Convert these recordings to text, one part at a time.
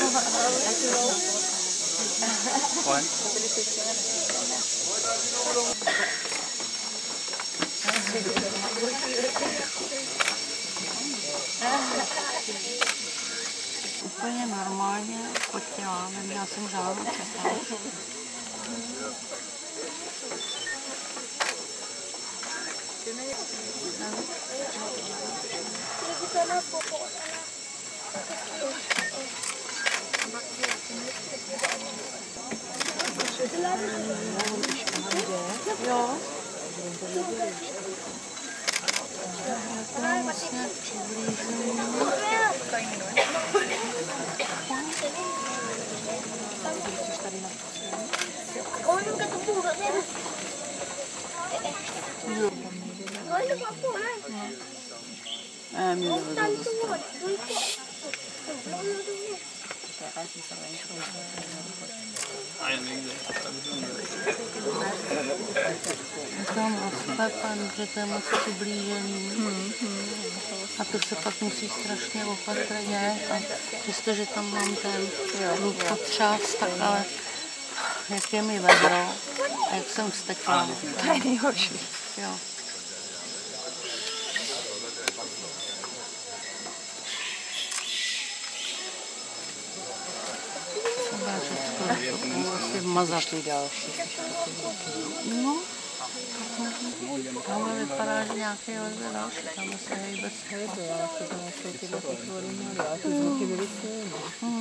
Úplně normálně potila, neměla jsem žádnou přestávku. Jo. Vlastně přiblížím. Tam rozpepan, že to je moc přiblížený. A to se pak musí strašně opatrně. A přestože tam mám ten potřás, tak ale jak je mi vedro a jak jsem vztekla. To je nejhorší. Jo. Asi mazat. No, tohle vypadá, že nějaký leze další, tam se hejbe. Hejbe, já si tam jsou tyhle potvory měli, ale ty zvuky byly silné.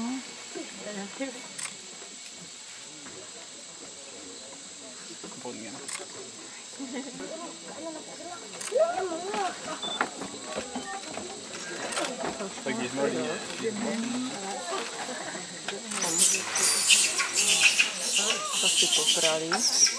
Tak když mladí. To si poprali.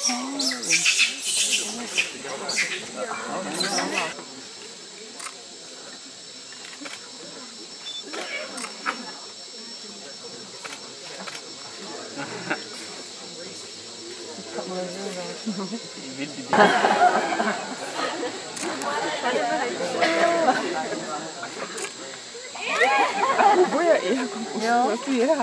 Boja i jako otvírá.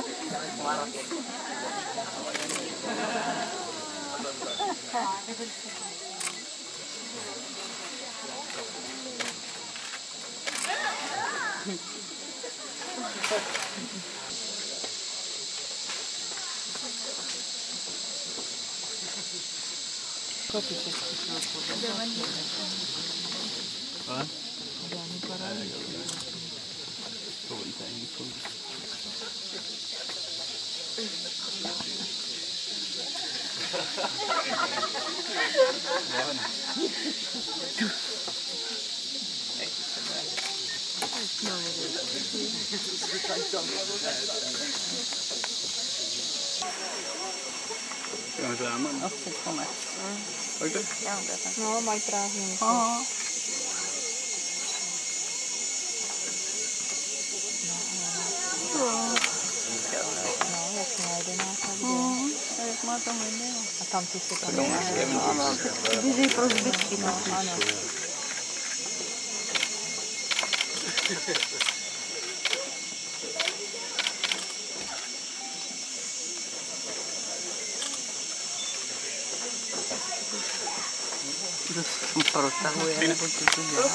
Asi konec. No, mají prázdniny. Aha. No, jak má 11 Jak má tam video. a tam ty se tam Vždy pro zbytky. no, ano. Protahuje, nebo co to dělá.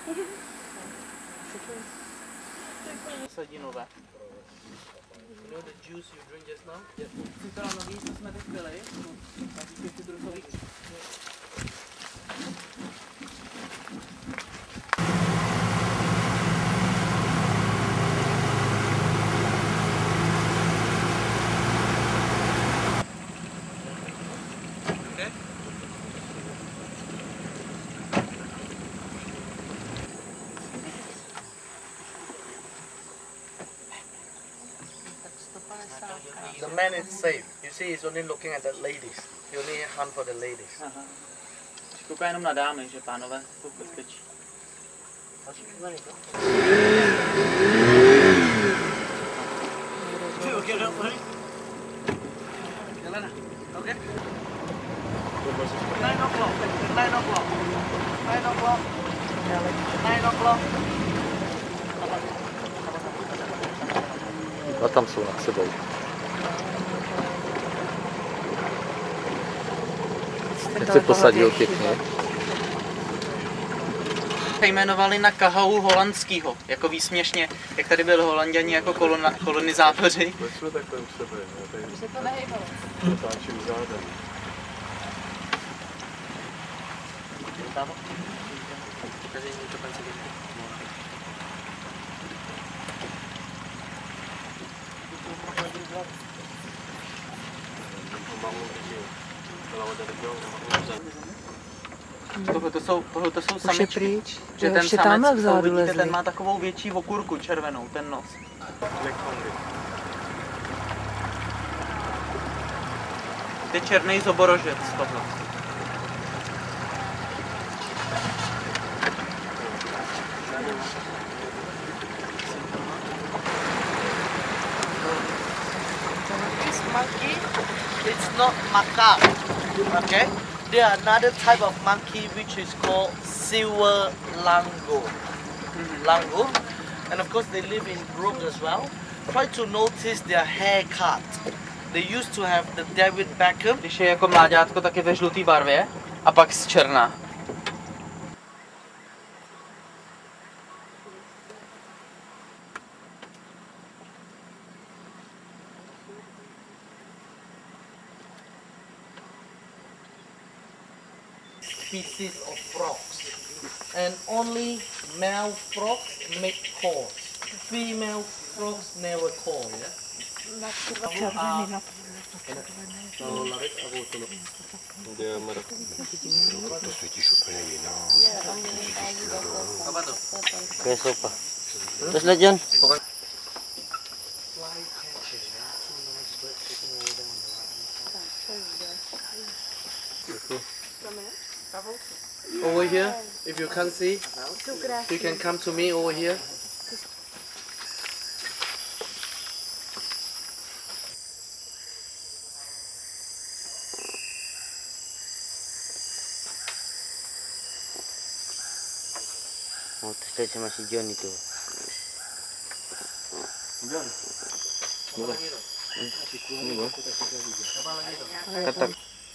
Sadinové. You know the juice you drink just now? Citronový, co jsme teď pili, takových citrusových. The man is safe. You see, he's only looking at the ladies. He only hunt for the ladies. Aha. Kouká jenom na dámy, že pánové jsou v bezpečí. Okay, Jelena, okay? 9 o'clock. 9 o'clock. 9 o'clock. 9 o'clock. A tam jsou nad sebou. Teď se posadil pěkně. Jmenovali na kahou holandskýho, jako výsměšně, jak tady byli Holanděni jako kolonizátoři. Proč jsme takhle u sebe? Už se to nehejbalo. Natáčím zádem. Tohle jsou samičky. Pryč. Že ten samec, to uvidíte, ten má takovou větší okurku červenou, ten nos. To je černý zoborožec tohle. This monkey, it's not macaque, okay? There are another type of monkey which is called silver langur, and of course they live in Brooke as well. Try to notice their haircut. They used to have the David Beckham. Když je jako mláďátko, tak je ve žlutý barvě a pak z černá. Species of frogs, and only male frogs make calls. Female frogs never call. Yeah. To je sopa. Terus lihat John. Over here, if you can't see, you can come to me over here. Mau tes sama si John itu. John. Ketak.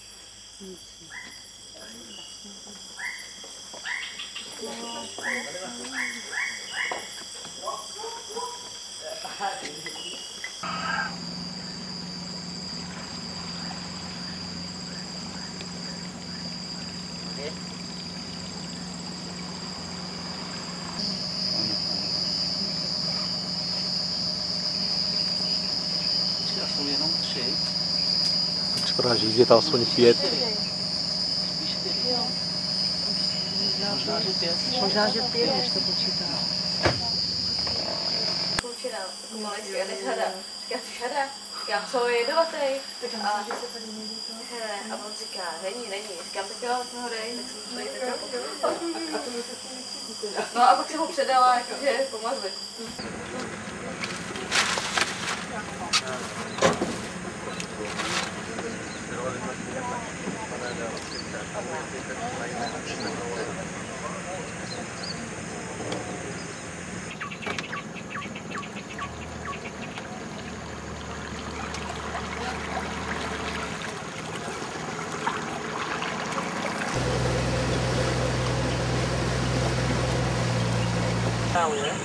Jsou jenom 3. Připadá, že jich je tam aspoň 5. Možná, že 5, než to počítá. Klučina, pomalejší, a teď hada. Říká, jsi hada? Říkám, co je jedovatej? A on říká, není. Říkám, tak jo, tak ho dej, tak jsem tady tak. No a pak jsem ho předala, jakože pomazli. Now, yeah?